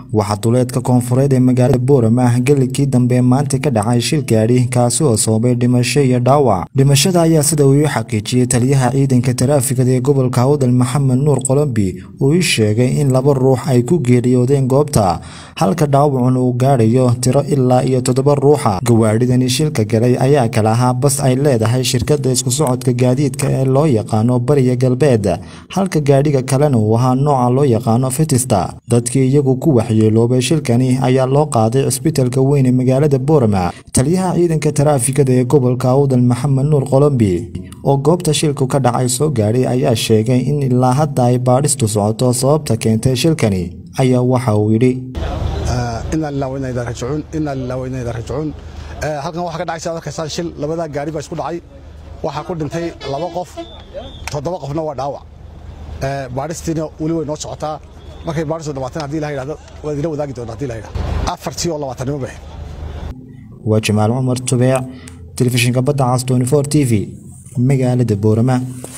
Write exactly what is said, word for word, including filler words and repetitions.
waxaa duleedka koonfureed ee magaalada Boorama galikii dambe maanta ka dhacay shil gaari kaasi oo sababay dhimasho iyo dhaawac. Dhimashada ayaa sida uu xaqiijiyay taliyaha ciidanka taraafikada ee gobolka Awdal Maxamed Nuur Qolombi uu sheegay in laba ruux ay ku geeriyoodeen goobta halka dhaawacuna uu gaarayo tiro ilaa iyo toddoba ruux. Gawaadhidani shilka galay ayaa kala ahaa bas ay leedahay shirkadda isku socodka gaadiidka ee loo yaqaano Bariga Galbeed halka gaadhiga kalena uu ahaa nooca loo yaqaano Fetista. Dadkii iyagu ku waxyeeloobay shilkani ayaa loo qaaday isbitaalka weyn ee magaalada Boorama. Taliyaha ciidanka taraafikada ee gobolka Awdal Maxamed Nuur Qolombi oo goobta shilku ka dhacay soo gaaray ayaa sheegay in ilaa hadda ay baadhistu socoto sababta keentay shilkani. Ayaa waxa uu yiri inna lillahi wa inna ilayhi raaji'uun inna lillahi wa inna ilayhi raaji'uun halkan waxa ka dhacay saddex ka shil labada gaari baa isku dhacay waxa ku dhintay laba qof toddoba qofna waa dhaawac ee baadhistiina wali way noo socotaa markay baadhistu dhamaatana hadii la yiraahdo waa idin wadaagi doonaa hadii la yiraahdo afartii oo labaatan nimo baa waa Jamaal Umar Tubeec telefishinka badda cas twenty four T V magaalada Boorama.